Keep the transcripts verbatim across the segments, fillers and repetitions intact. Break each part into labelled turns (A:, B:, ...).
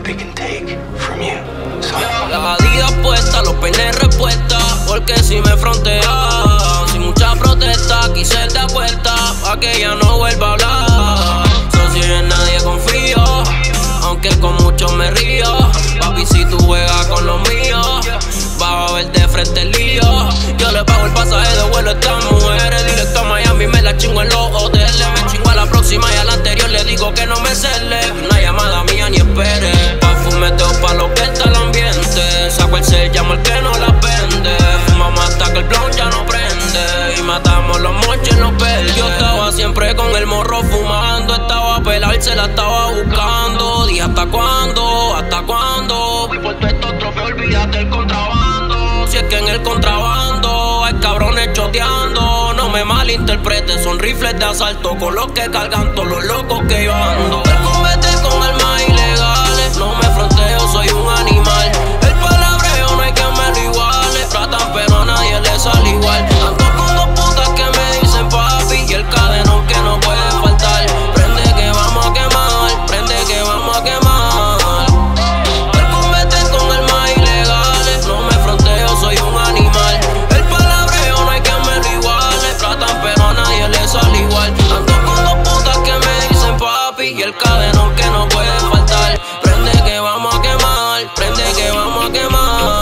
A: we can take from you. So.
B: Las Adidas puestas, los peines respuesta, porque si me frontea, sin mucha protesta, quise de acuerda, pa' que ella no vuelva a hablar. So, si en nadie confío, aunque con muchos me río. Papi, si tú juegas con los míos, vas a ver de frente el lío. Yo le pago el pasaje de vuelo a estas mujeres, directo a Miami, me la chingo en los hoteles. Me chingo a la próxima y a la anterior le digo que no me cele. Una llamada mía ni espere, pa' fumeteo pa' lo que está el ambiente. Saco el cel, llamo al que no la vende. Fumamos hasta que el blon ya no prende, y matamos los moches en los pelos. Yo estaba siempre con el morro fumando, estaba a pelar, se la estaba buscando. Dije hasta cuándo, hasta cuándo, voy por todos estos trofeos, olvídate el contrabando. Si es que en el contrabando hay cabrones choteando, no me malinterpretes, son rifles de asalto con los que cargan todos los locos que yo ando. El combate con armas ilegales, no me fronteo, soy un animal. El palabreo no hay que me lo iguale, tratan pero a nadie le sale igual. Ando con dos putas que me dicen papi y el cadenón que no puede faltar. Prende que vamos a quemar, prende que vamos a quemar. El combate con armas ilegales, no me fronteo, soy un animal. El palabreo no hay que me lo iguale, tratan pero a nadie le sale igual. Ando con dos putas que me dicen papi y el cadenón que no puede faltar. Prende que vamos a quemar, prende que vamos a quemar.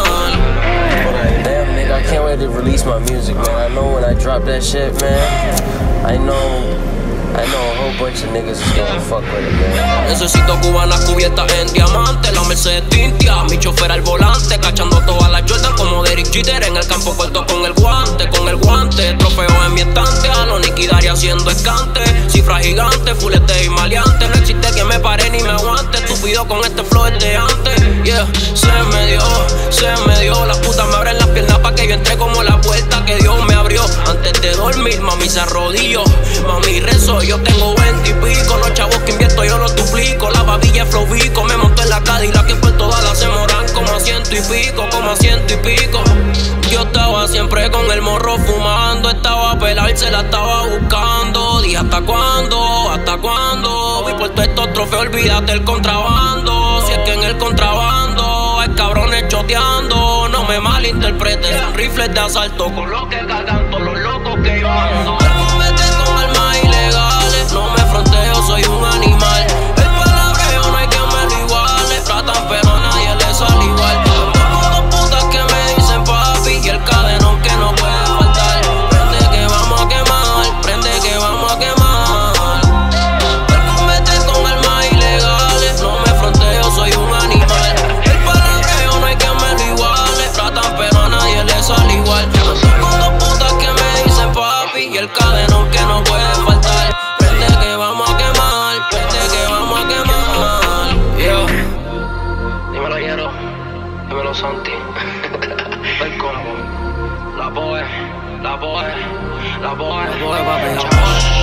C: Damn, nigga, I can't wait to release my music, man. I know when I drop that shit, man, I know, I know a whole bunch of niggas is gonna fuck with it, man.
B: Necesito cubanas cubiertas en diamante, la Mercedes tintia, mi chofer al volante, cachando todas las Jordan como Derek Jeter en el campo corto con el guante, con el guante, trofeo en mi estante, a lo liquidaría haciendo escante, cifra gigante, fulete y maleante, no existe que me pare ni me aguante, estúpido con este flow de antes, yeah, se me dio, se me dio, las putas me abren las piernas pa' que yo entre como la puerta que Dios me abrió, antes de dormir, mami se arrodilló, mami rezo, yo tengo veinte y pico, los chavos que invierto yo los duplico, la babilla es flow bico, me monto en la Cadillac que por todas las se moran como a ciento y pico, como a ciento y pico. Yo estaba siempre con el morro fumando, estaba a pelar, se la estaba buscando. Dije hasta cuándo, hasta cuándo, voy por todos estos trofeos, olvídate el contrabando. Si es que en el contrabando hay cabrones choteando, no me malinterpretes, son rifles de asalto con los que cargan todos los locos que yo ando. El combate con armas ilegales, no me fronteo, soy un animal. El palabreo no hay que me lo iguale, tratan pero a nadie le sale igual. Ando con dos putas que me dicen papi y el cadenón que no puede faltar. Prende que vamos a quemar, prende que vamos a quemar. El combate con armas ilegales, no me fronteo, soy un animal. El palabreo no hay que me lo iguale, tratan pero a nadie le sale igual. Ando con dos putas que me dicen papi y el cadenón que no puede faltar. Prende que vamos a quemar, prende que vamos a quemar. Yo, dímelo Hierro, dímelo Santi. El combo, la boe, la boe, la boe, la boe, papi, la boe.